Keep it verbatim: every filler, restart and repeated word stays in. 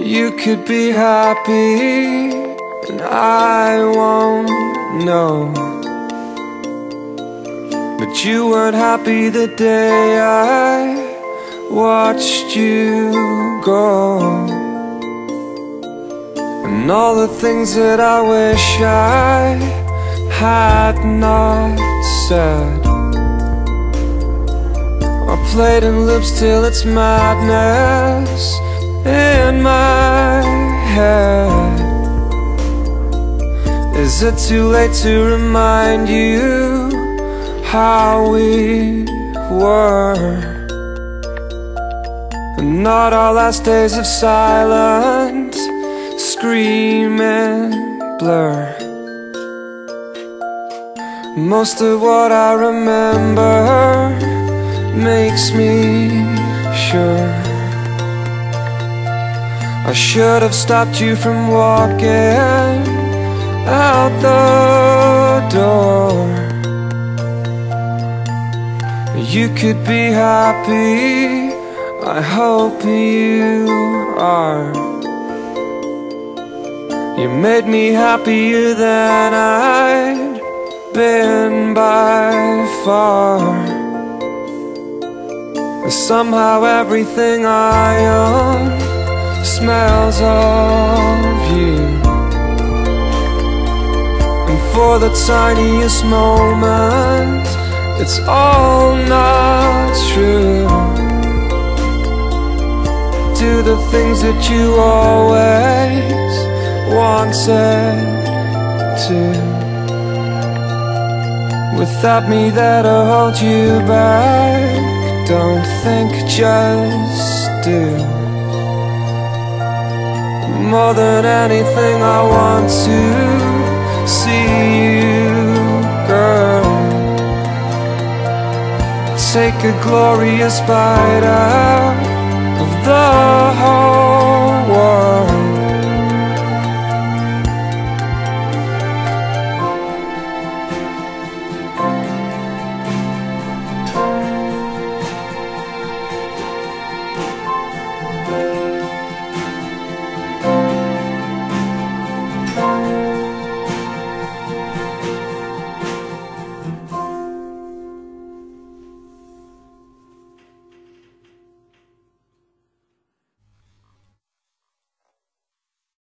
You could be happy and I won't know, but you weren't happy the day I watched you go. And all the things that I wish I had not said are played in loops till it's madness in my head. Is it too late to remind you how we were? And not our last days of silent scream and blur. Most of what I remember makes me sure I should have stopped you from walking out the door. You could be happy, I hope you are. You made me happier than I'd been by far. Somehow everything I own smells of you. And for the tiniest moment, it's all not true. Do the things that you always wanted to. Without me there to hold you back, don't think, just do. More than anything I want to see you, girl. Take a glorious bite out of the